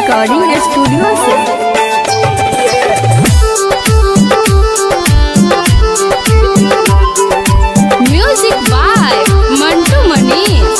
Recording studio से। Music by Mantu Manish.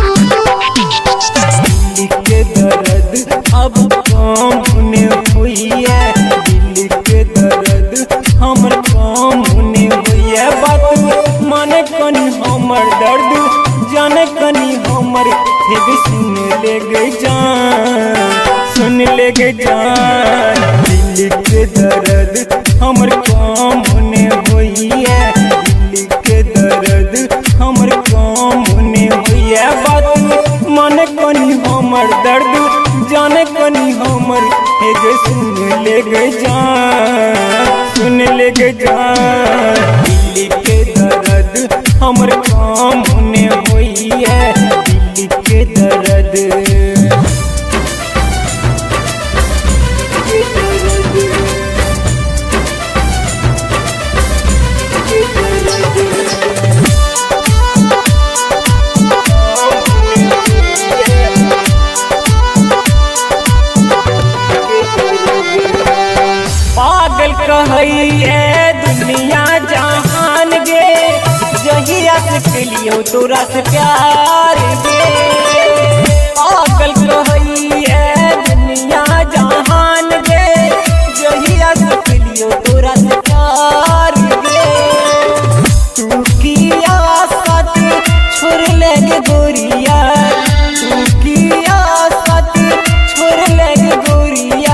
दिल के दर्द अब कम होने हुई है, दिल के दर्द हमर कम होने हुई है। बात माने कनी हमर दर्द जाने कनी हमर फिर सुन ले गई जान, सुन ले गई जान। दिल के दर्द हमर कम होने हुई है, दिल के दर्द हमर कम होने हुई है। बात माने कनी हमर दर्द जाने कनी हमर एगे सुन ले गई जान, सुन ले गई जान। दिल के दर्द हमर कम होने हुई है, दिल के दर्द। पागल कहैए दुनिया जहान गे, जहिया से कलियो तोरा से प्यार गे। पागल कहैए दुनिया जहान गे, जहिया से कलियो तोरा से प्यार गे। तू किया साथ छोड़ ले गे गोरिया, तू किया साथ छोड़ ले गे गोरिया।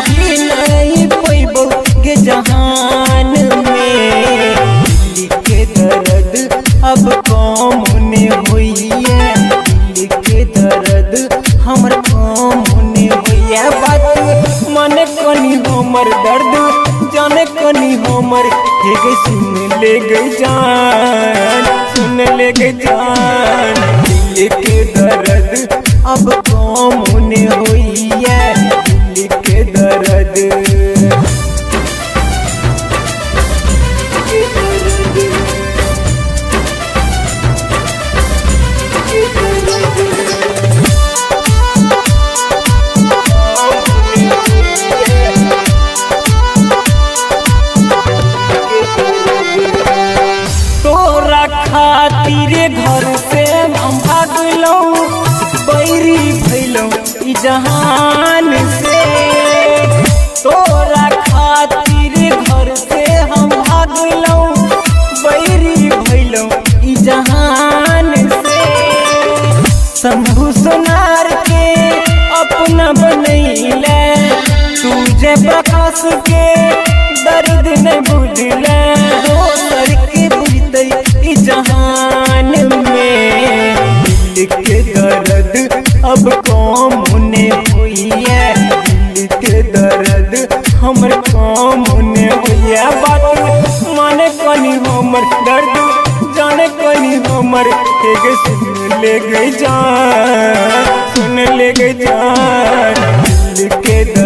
के जहान में दिल के दर्द अब कम होने हुई है, दिल के दर्द हमर कम होने हुई है। बात माने कनी हमर दर्द जाने कनी हमर हेगे सुन ले गई जान, सुन ले गई जान। दिल के दर्द अब कम होने हुई है, दिल के दर्द। तोरा खातिर घर से हम भागलौ, बैरी भैलौ ई जहान से। तोरा खातिर घर से हम भागलौ, बैरी भैलौ ई जहान से। शंभू सोनार के अपना बनैले, तुझे प्रकाश के दर्द न बुझले। दोसर के बुझते ई जहान में दिल के दर्द अब कम होने हुई है, दिल के दर्द हमर कम होने हुई है। बात माने कनी हमर दर्द जाने कनी हमर एगे सुन ले गई जान, सुन ले गई जान। दिल के